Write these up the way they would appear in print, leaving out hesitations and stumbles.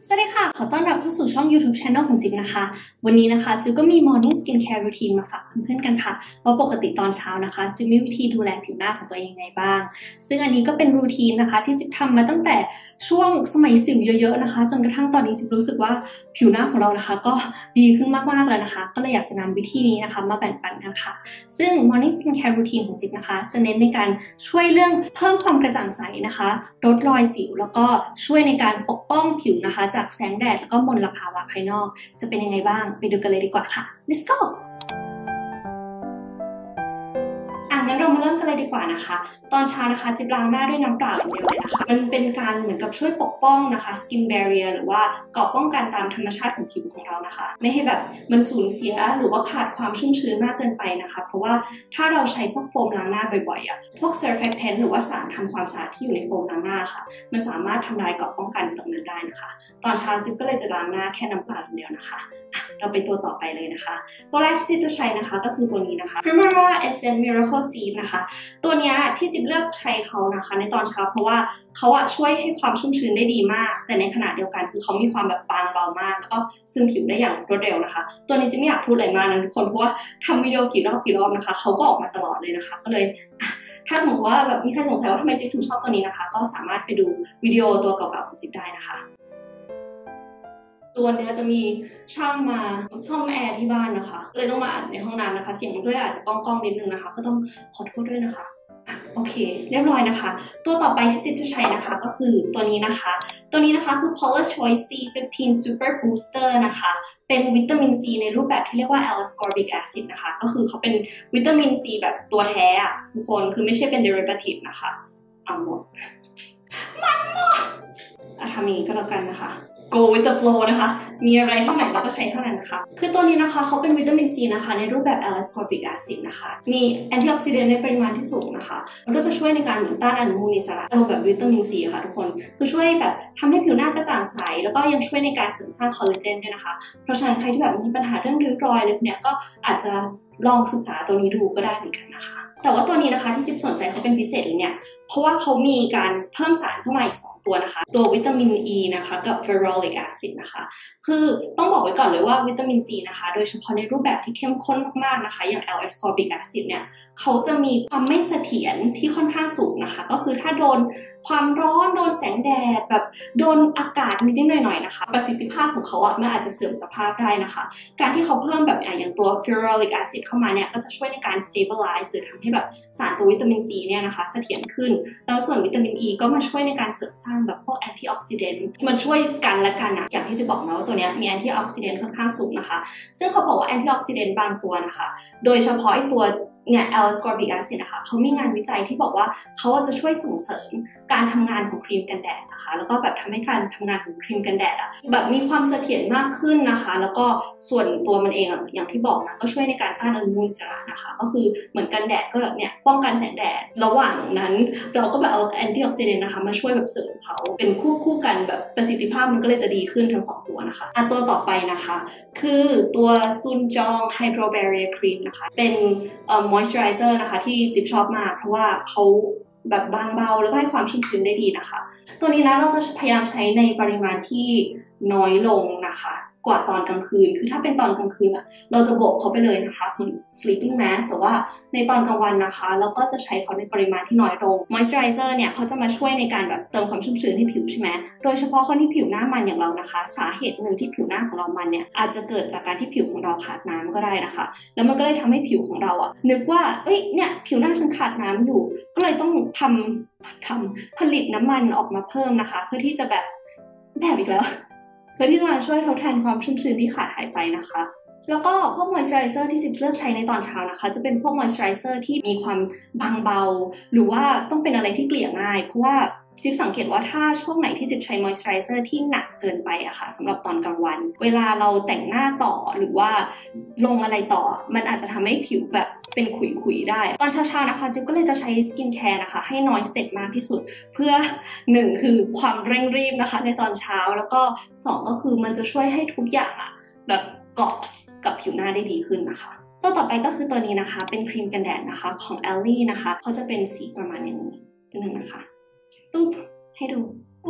สวัสดีค่ะขอต้อนรับเข้าสู่ช่อง YouTube Channel ของจิ๊บนะคะวันนี้นะคะจิ๊บก็มี Morning Skincare Routine มาฝากเพื่อนๆกันค่ะว่าปกติตอนเช้านะคะจิ๊บมีวิธีดูแลผิวหน้าของตัวเองยังไงบ้างซึ่งอันนี้ก็เป็นรูทีนนะคะที่จิ๊บทำมาตั้งแต่ช่วงสมัยสิวเยอะๆนะคะจนกระทั่งตอนนี้จิ๊บรู้สึกว่าผิวหน้าของเรานะคะก็ดีขึ้นมากๆแล้วนะคะก็เลยอยากจะนำวิธีนี้นะคะมาแบ่งปันกันค่ะซึ่ง Morning Skincare Routine ของจิ๊บนะคะจะเน้นในการช่วยเรื่องเพิ่มความกระจ่างใสนะคะลดรอยสิวแล้วก็ช่วยในการปกป้องผิวนะคะจากแสงแดดแล้วก็มลภาวะภายนอกจะเป็นยังไงบ้างไปดูกันเลยดีกว่าค่ะ let's go งั้นเรามาเริ่มกันเลยดีกว่านะคะตอนเช้านะคะจิ๊บล้างหน้าด้วยน้ำเปล่าอย่างเดียวเลยนะคะมันเป็นการเหมือนกับช่วยปกป้องนะคะ skin barrier หรือว่าเกราะป้องกันตามธรรมชาติของผิวของเรานะคะไม่ให้แบบมันสูญเสียหรือว่าขาดความชุ่มชื้นมากเกินไปนะคะเพราะว่าถ้าเราใช้พวกโฟมล้างหน้าบ่อยๆพวก surfactant หรือว่าสารทำความสะอาดที่อยู่ในโฟมล้างหน้าค่ะมันสามารถทำลายเกราะป้องกันตรงนั้นได้นะคะตอนเช้าจิ๊บก็เลยจะล้างหน้าแค่น้ำเปล่าอย่างเดียวนะคะเราไปตัวต่อไปเลยนะคะตัวแรกที่จะใช้นะคะก็คือตัวนี้นะคะ Primera Essence Miracle Seed นะคะตัวนี้ที่จิ๊บเลือกใช้เขานะคะในตอนเช้าเพราะว่าเขาช่วยให้ความชุ่มชื้นได้ดีมากแต่ในขณะเดียวกันคือเขามีความแบบบางเบามากแล้วก็ซึมผิวได้อย่างรวดเร็วนะคะตัวนี้จิ๊บไม่อยากพูดอะไรมากนะทุกคนเพราะว่าทำวิดีโอกี่รอบนะคะเขาก็ออกมาตลอดเลยนะคะก็เลยถ้าสมมติว่าแบบมีใครสงสัยว่าทำไมจิ๊บถึงชอบตัวนี้นะคะก็สามารถไปดูวิดีโอตัวเก่าๆของจิ๊บได้นะคะตัวนี้จะมีช่างมาซ่อมแอร์ที่บ้านนะคะเลยต้องมาอัดในห้องน้ำนะคะเสียงมันก็เลยอาจจะก้องๆนิดนึงนะคะก็ต้องขอโทษด้วยนะคะโอเคเรียบร้อยนะคะตัวต่อไปที่จิ๊บจะใช้นะคะก็คือตัวนี้นะคะคือ Paula's Choice C15 Super Booster นะคะเป็นวิตามินซีในรูปแบบที่เรียกว่า L-ascorbic acid นะคะก็คือเขาเป็นวิตามินซีแบบตัวแท้อะทุกคนคือไม่ใช่เป็น derivative นะคะเอาหมดทำอย่างนี้ก็แล้วกันนะคะgo with the flow นะคะมีอะไรเท่าไหร่เราก็ใช้เท่านั้นนะคะคือตัวนี้นะคะเขาเป็นวิตามินซีนะคะในรูปแบบ L-ascorbic acid นะคะมีแอนตี้ออกซิแดนต์ในปริมาณที่สูงนะคะมันก็จะช่วยในการเหมือนต้านอนุมูลอิสระอารมณ์แบบวิตามินซีค่ะทุกคนคือช่วยแบบทำให้ผิวหน้ากระจ่างใสแล้วก็ยังช่วยในการเสริมสร้างคอลลาเจนด้วยนะคะเพราะฉะนั้นใครที่แบบมีปัญหาเรื่องริ้วรอยอะไรเนี่ยก็อาจจะลองศึกษาตัวนี้ดูก็ได้เหมือนกันนะคะแต่ว่าตัวนี้นะคะที่จิ๊บสนใจเขาเป็นพิเศษเลยเนี่ยเพราะว่าเขามีการเพิ่มสารเข้ามาอีก2ตัวนะคะตัววิตามิน E นะคะกับ Ferulic acid นะคะคือต้องบอกไว้ก่อนเลยว่าวิตามิน C นะคะโดยเฉพาะในรูปแบบที่เข้มข้นมากๆนะคะอย่าง L-ascorbic acid เนี่ยเขาจะมีความไม่เสถียรที่ค่อนข้างสูงนะคะก็คือถ้าโดนความร้อนโดนแสงแดดแบบโดนอากาศนิดๆหน่อยๆนะคะประสิทธิภาพของเขามันอาจจะเสื่อมสภาพได้นะคะการที่เขาเพิ่มแบบอย่างตัว Ferulic acid เข้ามาเนี่ยก็จะช่วยในการ stabilize หรือทำให้แบบสารตัววิตามิน C เนี่ยนะคะเสถียรขึ้นแล้วส่วนวิตามิน E ก็มาช่วยในการเสริมสร้างแบบพวกแอนตี้ออกซิแดนต์มันช่วยกันและกันนะอย่างที่จะบอกนะว่าตัวนี้มีแอนตี้ออกซิแดนต์ค่อนข้างสูงนะคะซึ่งเขาบอกว่าแอนตี้ออกซิแดนต์บางตัวนะคะโดยเฉพาะไอตัวเนี่ย L-ascorbic acid นะคะเขามีงานวิจัยที่บอกว่าเขาจะช่วยส่งเสริมการทำงานของครีมกันแดดนะคะแล้วก็แบบทำให้การทำงานของครีมกันแดดแบบมีความเสถียรมากขึ้นนะคะแล้วก็ส่วนตัวมันเองอย่างที่บอกนะก็ช่วยในการต้านอนุมูลอิสระนะคะก็คือเหมือนกันแดดก็แบบเนี่ยป้องกันแสงแดดระหว่างนั้นเราก็แบบเอาแอนตี้ออกซิแดนต์นะคะมาช่วยแบบเสริมเขาเป็นคู่กันแบบประสิทธิภาพมันก็เลยจะดีขึ้นทั้ง2ตัวนะคะตัวต่อไปนะคะคือตัวซุนจองไฮโดรแบรียร์ครีมนะคะเป็นmoisturizer นะคะที่จิ๊บชอบมากเพราะว่าเขาแบบบางเบาแล้วก็ให้ความชุ่มชื้นได้ดีนะคะตัวนี้นะเราจะพยายามใช้ในปริมาณที่น้อยลงนะคะกว่าตอนกลางคืนคือถ้าเป็นตอนกลางคืนเราจะโบกเขาไปเลยนะคะเหมือน sleeping mask แต่ว่าในตอนกลางวันนะคะเราก็จะใช้เขาในปริมาณที่น้อยลง moisturizer เนี่ยเขาจะมาช่วยในการแบบเติมความชุ่มชื้นให้ผิวใช่ไหมโดยเฉพาะคนที่ผิวหน้ามันอย่างเรานะคะสาเหตุหนึ่งที่ผิวหน้าของเรามันเนี่ยอาจจะเกิดจากการที่ผิวของเราขาดน้ำก็ได้นะคะแล้วมันก็เลยทำให้ผิวของเรานึกว่าเนี่ยผิวหน้าฉันขาดน้ำอยู่ก็เลยต้องผลิตน้ำมันออกมาเพิ่มนะคะเพื่อที่จะแบบอีกแล้วเพื่อที่จะมาช่วยทดแทนความชุ่มชื้นที่ขาดหายไปนะคะแล้วก็พวกมอยส์เจอไรเซอร์ที่จิ๊บเลือกใช้ในตอนเช้านะคะจะเป็นพวกมอยส์เจอไรเซอร์ที่มีความบางเบาหรือว่าต้องเป็นอะไรที่เกลี่ยง่ายเพราะว่าจิ๊บสังเกตว่าถ้าช่วงไหนที่จิ๊บใช้มอยส์เจอไรเซอร์ที่หนักเกินไปค่ะสำหรับตอนกลางวันเวลาเราแต่งหน้าต่อหรือว่าลงอะไรต่อมันอาจจะทำให้ผิวแบบเป็นขุยๆได้ตอนเช้าๆนะคะจิ๊บก็เลยจะใช้สกินแคร์นะคะให้น้อยสเต็ปมากที่สุดเพื่อ1คือความเร่งรีบนะคะในตอนเช้าแล้วก็2ก็คือมันจะช่วยให้ทุกอย่างแบบเกาะกับผิวหน้าได้ดีขึ้นนะคะตัวต่อไปก็คือตัวนี้นะคะเป็นครีมกันแดดนะคะของ Elle นะคะเขาจะเป็นสีประมาณอย่างนี้นิดนึงนะคะตุ๊บให้ดู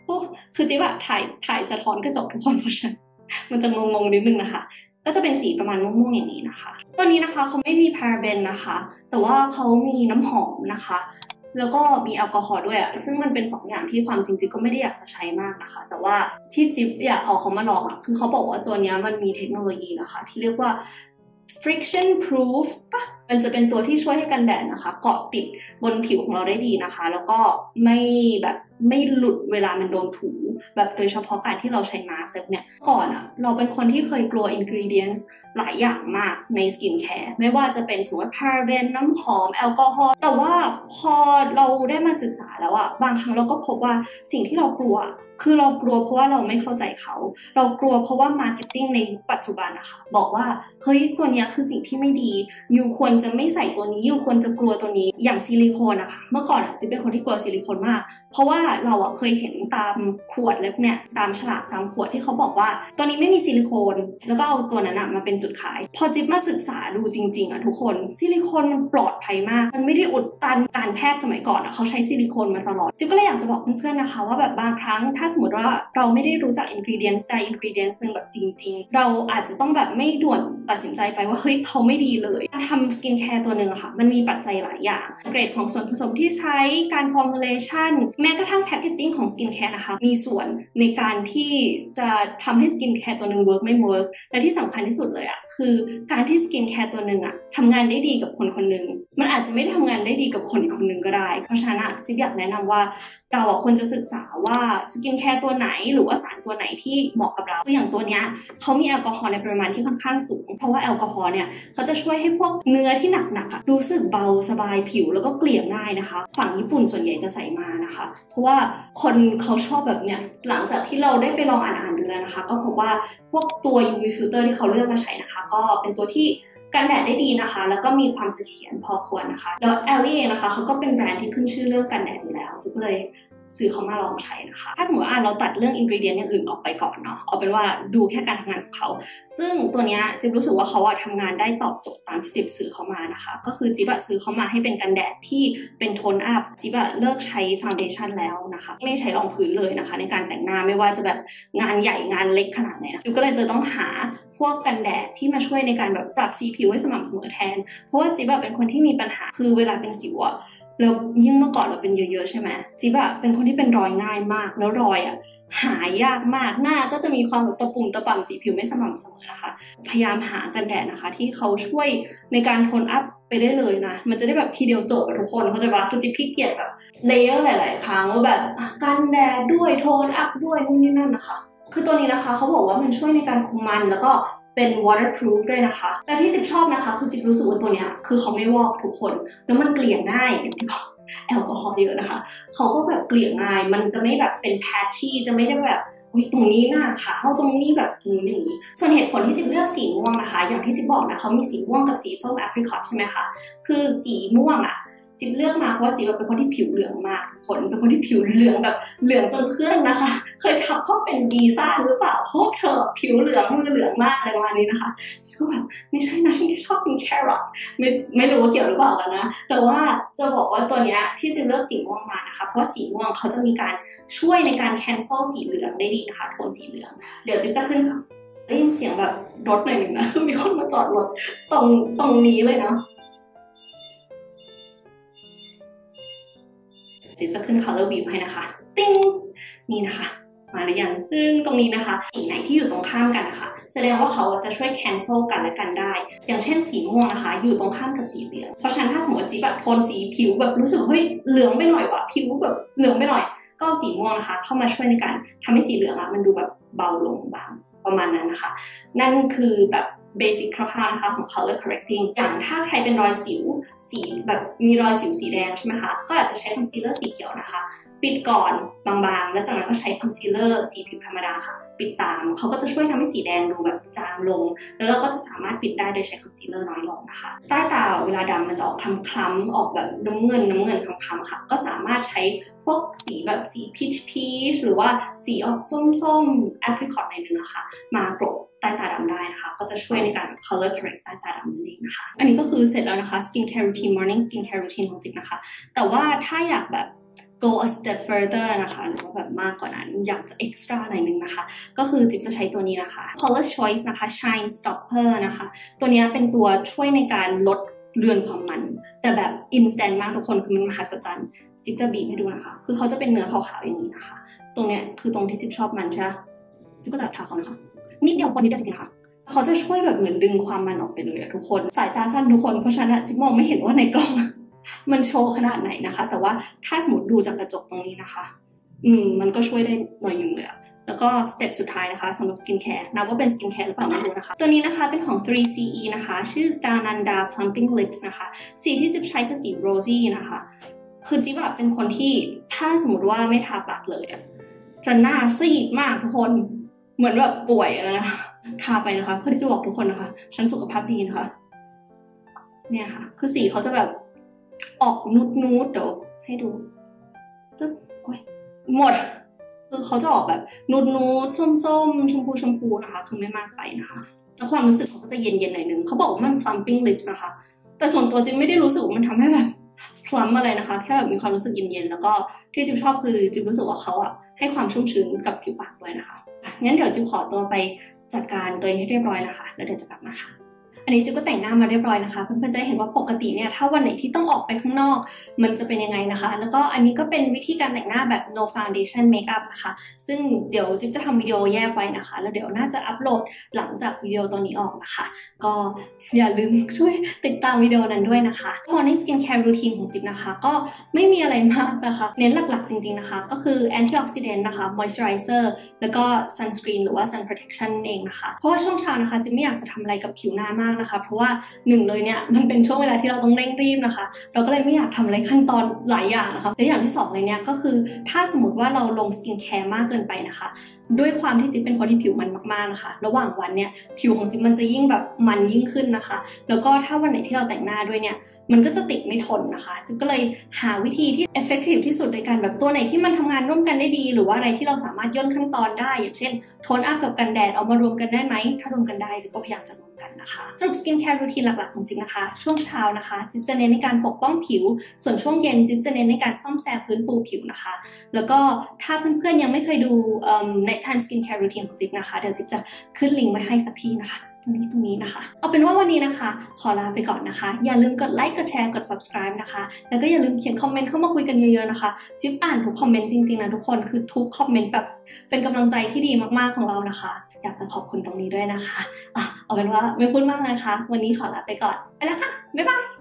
โอ้คือจิ๊บอะถ่ายสะท้อนกระจกทุกคนเพราะฉะนั้นมันจะงงๆนิดนึงนะคะก็จะเป็นสีประมาณม่วงๆอย่างนี้นะคะตัวนี้นะคะเขาไม่มีพาราเบนนะคะแต่ว่าเขามีน้ำหอมนะคะแล้วก็มีแอลกอฮอล์ด้วยอะซึ่งมันเป็น2 อย่างที่ความจริงๆก็ไม่ได้อยากจะใช้มากนะคะแต่ว่าที่จิ๊บอยากเอาเขามาลองอะคือเขาบอกว่าตัวนี้มันมีเทคโนโลยีนะคะที่เรียกว่า friction proof ปะมันจะเป็นตัวที่ช่วยให้กันแดดนะคะเกาะติดบนผิวของเราได้ดีนะคะแล้วก็ไม่หลุดเวลามันโดนถูแบบโดยเฉพาะการที่เราใช้มาสก์เนี่ยก่อนอะเราเป็นคนที่เคยกลัว ingredients หลายอย่างมากในสกินแคร์ไม่ว่าจะเป็นสมมติพาราเบนน้ำหอมแอลกอฮอล์แต่ว่าพอเราได้มาศึกษาแล้วอะบางครั้งเราก็พบว่าสิ่งที่เรากลัวคือเรากลัวเพราะว่าเราไม่เข้าใจเขาเรากลัวเพราะว่ามาร์เก็ตติ้งในปัจจุบันนะคะบอกว่าเฮ้ยตัวนี้คือสิ่งที่ไม่ดียูควรจะไม่ใส่ตัวนี้ยูควรจะกลัวตัวนี้อย่างซิลิโคนนะคะเมื่อก่อนอะจะเป็นคนที่กลัวซิลิโคนมากเพราะว่าเราอะเคยเห็นตามขวดเล็บเนี่ยตามฉลากตามขวดที่เขาบอกว่าตัวนี้ไม่มีซิลิโคนแล้วก็เอาตัวนั้นอะมาเป็นจุดขายพอจิ๊บมาศึกษาดูจริงๆอะทุกคนซิลิโคนมันปลอดภัยมากมันไม่ได้อุดตันการแพทย์สมัยก่อนอะเขาใช้ซิลิโคนมาตลอดจิ๊บก็เลยอยากจะบอกเพื่อนๆนะคะว่าแบบบางครั้งถ้าสมมติว่าเราไม่ได้รู้จัก ingredients ใด ingredients นึงแบบจริงๆเราอาจจะต้องแบบไม่ด่วนตัดสินใจไปว่าเฮ้ยเขาไม่ดีเลยการทำสกินแคร์ตัวหนึ่งอะค่ะมันมีปัจจัยหลายอย่างเกรดของส่วนผสมที่ใช้การฟอร์มูเลชันแม้กระทั่งแพคเกจจิ้งของสกินแคร์นะคะมีส่วนในการที่จะทำให้สกินแคร์ตัวหนึ่งเวิร์กไม่เวิร์กและที่สำคัญที่สุดเลยอะคือการที่สกินแคร์ตัวหนึ่งอะทำงานได้ดีกับคนคนหนึ่งมันอาจจะไม่ได้ทำงานได้ดีกับคนอีกคนหนึ่งก็ได้เพราะฉะนั้นจิ๊บอยากแนะนำว่าเราควรจะศึกษาว่าสกินแคร์ตัวไหนหรือว่าสารตัวไหนที่เหมาะกับเราคืออย่างตัวเนี้ยเขามีแอลกอฮอล์ในปริมาณที่ค่อนข้างสูงเพราะว่าแอลกอฮอล์เนี่ยเขาจะช่วยให้พวกเนื้อที่หนักๆรู้สึกเบาสบายผิวแล้วก็เกลี่ยง่ายนะคะฝั่งญี่ปุ่นส่วนใหญ่จะใส่มานะคะเพราะว่าคนเขาชอบแบบเนี้ยหลังจากที่เราได้ไปลองอ่านดูแล้วนะคะก็พบว่าพวกตัว UV filter ที่เขาเลือกมาใช้นะคะก็เป็นตัวที่กันแดดได้ดีนะคะแล้วก็มีความเสถียรพอควรนะคะแล้วแอลลี่เองนะคะเขาก็เป็นแบรนด์ที่ขึ้นชื่อเรื่องกันแดดอยู่แล้วจิ๊บก็เลยซื้อเขามาลองใช้นะคะถ้าสมมติว่าเราตัดเรื่องอินกรีเดียนอย่างอื่นออกไปก่อนเนาะเอาเป็นว่าดูแค่การทำงานของเขาซึ่งตัวเนี้ยจิ๊บรู้สึกว่าเขาทำงานได้ตอบโจทย์ตามที่จิ๊บซื้อเขามานะคะก็คือจิ๊บซื้อเขามาให้เป็นกันแดดที่เป็นโทนอัพจิ๊บเลิกใช้ฟาวเดชั่นแล้วนะคะไม่ใช้รองพื้นเลยนะคะในการแต่งหน้าไม่ว่าจะแบบงานใหญ่งานเล็กขนาดไหนนะจิ๊บก็เลยจะต้องหาพวกกันแดดที่มาช่วยในการแบบปรับสีผิวให้สม่ำเสมอแทนเพราะว่าจิ๊บเป็นคนที่มีปัญหาคือเวลาเป็นสิวแล้วยิ่งเมื่อก่อนเราเป็นเยอะๆใช่ไหมจิ๊บเป็นคนที่เป็นรอยง่ายมากแล้วรอยหายากมากหน้าก็จะมีความตะปุ่มตะป่ำสีผิวไม่สม่ำเสมอนะคะพยายามหากันแดดนะคะที่เขาช่วยในการโทนอัพไปได้เลยนะมันจะได้แบบทีเดียวจบทุกคนเขาจะว่าคือจิ๊บขี้เกียจแบบเลเยอร์หลายๆครั้งว่าแบบกันแดดด้วยโทนอัพด้วยนู่นนี่นั่นนะคะคือตัวนี้นะคะเขาบอกว่ามันช่วยในการคุมมันแล้วก็เป็น waterproof ด้วยนะคะและที่จิ๊บชอบนะคะคือจิ๊บรู้สึกว่าตัวเนี้ยคือเขาไม่วอกทุกคนแล้วมันเกลี่ยง่ายอย่างที่บอกแอลกอฮอล์เยอะนะคะเขาก็แบบเกลี่ยง่ายมันจะไม่แบบเป็นแพทชี่จะไม่ได้แบบตรงนี้หน้าขาวตรงนี้แบบตรงนี้อย่างนี้ส่วนเหตุผลที่จิ๊บเลือกสีม่วงนะคะอย่างที่จิ๊บบอกนะเขามีสีม่วงกับสีส้มแอปริคอตใช่ไหมคะคือสีม่วงจิ๊บเลือกมาเพราะว่าจิ๊บเป็นคนที่ผิวเหลืองมากทุกคนเป็นคนที่ผิวเหลืองแบบเหลืองจนเพื่อนนะคะเคยทักเขาเป็นดีซ่าหรือเปล่าเพราะเธอผิวเหลืองมือเหลืองมากอะไรประมาณนี้นะคะก็แบบไม่ใช่นะฉันแค่ชอบกินแครอทไม่รู้ว่าเกี่ยวหรือเปล่ากันนะแต่ว่าจะบอกว่าตัวเนี้ยที่จิ๊บเลือกสีม่วงมานะคะเพราะว่าสีม่วงเขาจะมีการช่วยในการแคนเซิลสีเหลืองได้ดีนะคะโทนสีเหลืองเดี๋ยวจิ๊บจะขึ้นค่ะได้ยินเสียงแบบรถหน่อยหนึ่งนะมีคนมาจอดรถตรงนี้เลยเนาะจิ๊บจะขึ้น color view ให้นะคะติ้งนี่นะคะมาหรือยังตรงนี้นะคะสีไหนที่อยู่ตรงข้ามกันนะคะแสดงว่าเขาจะช่วย cancel กันและกันได้อย่างเช่นสีม่วงนะคะอยู่ตรงข้ามกับสีเหลืองเพราะฉะนั้นถ้าสมมติจิ๊บโทนสีผิวแบบรู้สึกเฮ้ยเหลืองไปหน่อยว่ะผิวแบบเหลืองไปหน่อยก็สีม่วงนะคะเข้ามาช่วยในการทำให้สีเหลืองมันดูแบบเบาลงบางประมาณนั้นนะคะนั่นคือแบบเบสิกคร่าวๆนะคะของ color correcting อย่างถ้าใครเป็นรอยสิวสีแบบมีรอยสิวสีแดงใช่ไหมคะก็อาจจะใช้คอนซีลเลอร์สีเขียวนะคะปิดก่อนบางๆแล้วจากนั้นก็ใช้คอนซีลเลอร์สีผิวธรรมดาค่ะปิดตามเขาก็จะช่วยทำให้สีแดงดูแบบจางลงแล้วเราก็จะสามารถปิดได้โดยใช้คอนซีลเลอร์น้อยลงนะคะใต้ตาเวลาดำมันจะออกคล้ำๆออกแบบน้ำเงินคล้ำๆค่ะก็สามารถใช้พวกสีแบบสีพีชหรือว่าสีออกส้มๆแอปริคอตในนึงนะคะมากรบใต้ตาดำได้นะคะก็จะช่วยในการ color correct ใต้ตาดำนั่นเองนะคะอันนี้ก็คือเสร็จแล้วนะคะ skincare routine morning skincare routine ของจิ๊บนะคะแต่ว่าถ้าอยากแบบ go a step further นะคะหรือว่าแบบมากกว่านั้นอยากจะ extra หน่อยนึงนะคะก็คือจิ๊บจะใช้ตัวนี้นะคะ Color Choice นะคะ Shine Stopper นะคะตัวนี้เป็นตัวช่วยในการลดเลือนความมันแต่แบบ instant มากทุกคนคือมันมหัศจรรย์จิ๊บจะบีบให้ดูนะคะคือเขาจะเป็นเนื้อขาวๆอย่างนี้นะคะตรงเนี้ยคือตรงที่จิ๊บชอบมันใช่ไหมจิ๊บก็จะทาเขานะคะนิดเดียวนิดเดียวจริงๆนะคะเขาจะช่วยแบบเหมือนดึงความมันออกไปเลยทุกคนสายตาสั้นทุกคนเพราะฉะนั้นจิ๊บมองไม่เห็นว่าในกล้องมันโชว์ขนาดไหนนะคะแต่ว่าถ้าสมมติดูจากกระจกตรงนี้นะคะมันก็ช่วยได้หน่อยนึงเลยแล้วก็สเต็ปสุดท้ายนะคะสำหรับสกินแคร์นับว่าเป็นสกินแคร์หรือเปล่าไม่รู้นะคะตัวนี้นะคะเป็นของ 3CE นะคะชื่อ Stananda Plumping Lips นะคะสีที่จิ๊บใช้คือสี Rosy นะคะคือจิ๊บแบบเป็นคนที่ถ้าสมมติว่าไม่ทาปากเลยจะหน้าซีดมากทุกคนเหมือนแบบป่วยนะทาไปนะคะเพื่อที่จะบอกทุกคนนะคะฉันสุขภาพดีนะคะเนี่ยค่ะคือสีเขาจะแบบออกนูดเดี๋ยวให้ดูตึ๊บโอ้ยหมดคือเขาจะออกแบบนูดส้มชมพูนะคะคือไม่มากไปนะคะแล้วความรู้สึกเขาก็จะเย็นหน่อยนึงเขาบอกว่ามัน plumping lips นะคะแต่ส่วนตัวจิ๊บไม่ได้รู้สึกว่ามันทำให้แบบพลัมอะไรนะคะแค่แบบมีความรู้สึกเย็นแล้วก็ที่จิ๊บชอบคือจิ๊บรู้สึกว่าเขาให้ความชุ่มชื้นกับผิวปากด้วยนะคะงั้นเดี๋ยวจิ๊บขอตัวไปจัดการตัวเองให้เรียบร้อยนะคะแล้วเดี๋ยวจะกลับมาค่ะอันนี้จิ๊บก็แต่งหน้ามาเรียบร้อยนะคะเพื่อนๆจะเห็นว่าปกติเนี่ยถ้าวันไหนที่ต้องออกไปข้างนอกมันจะเป็นยังไงนะคะแล้วก็อันนี้ก็เป็นวิธีการแต่งหน้าแบบ no foundation makeup นะคะซึ่งเดี๋ยวจิ๊บจะทำวิดีโอแยกไว้นะคะแล้วเดี๋ยวน่าจะอัปโหลดหลังจากวิดีโอตัวนี้ออกนะคะก็อย่าลืมช่วยติดตามวิดีโอนั้นด้วยนะคะ morning skincare routine ของจิ๊บนะคะก็ไม่มีอะไรมากนะคะเน้นหลักๆจริงๆนะคะก็คือ antioxidant นะคะ moisturizer แล้วก็ sunscreen หรือว่า sun protection เองนะคะเพราะว่าช่วงเช้านะคะจิ๊บไม่อยากจะทำอะไรกับผิวหน้ามากนะคะเพราะว่า1เลยเนี่ยมันเป็นช่วงเวลาที่เราต้องเร่งรีบนะคะเราก็เลยไม่อยากทำอะไรขั้นตอนหลายอย่างนะคะและอย่างที่2เลยเนี่ยก็คือถ้าสมมติว่าเราลงสกินแคร์มากเกินไปนะคะด้วยความที่จิ๊บเป็นคนที่ผิวมันมากๆนะคะระหว่างวันเนี่ยผิวของจิ๊บมันจะยิ่งแบบมันยิ่งขึ้นนะคะแล้วก็ถ้าวันไหนที่เราแต่งหน้าด้วยเนี่ยมันก็จะติดไม่ทนนะคะจิ๊บก็เลยหาวิธีที่ effective ที่สุดในการแบบตัวไหนที่มันทำงานร่วมกันได้ดีหรือว่าอะไรที่เราสามารถย่นขั้นตอนได้อย่างเช่นโทนอัพกับกันแดดเอามารวมกันได้ไหมถ้ารวมกันได้จิ๊บก็พยายามจะรวมกันนะคะสรุปสกินแคร์รูทีนหลักๆของจิ๊บนะคะช่วงเช้านะคะจิ๊บจะเน้นในการปกป้องผิวส่วนช่วงเย็นจิ๊บจะเน้นในการซ่อมแซมฟื้นฟูผิวนะคะแล้วก็ถ้าเพื่อนๆยังไม่เคยดูnighttime skincare routine ของจิ๊บนะคะเดี๋ยวจิ๊บจะขึ้นลิงก์ไว้ให้สักทีนะคะตรงนี้นะคะเอาเป็นว่าวันนี้นะคะขอลาไปก่อนนะคะอย่าลืมกดไลค์กดแชร์กด subscribe นะคะแล้วก็อย่าลืมเขียนคอมเมนต์เข้ามาคุยกันเยอะๆนะคะจิ๊บอ่านทุกคอมเมนต์จริงๆนะทุกคนคือทุกคอมเมนต์แบบเป็นกำลังใจที่ดีมากๆของเรานะคะอยากจะขอบคุณตรงนี้ด้วยนะคะเอาเป็นว่าไม่พูดมากเลยค่ะวันนี้ขอลาไปก่อนไปแล้วค่ะบ๊ายบาย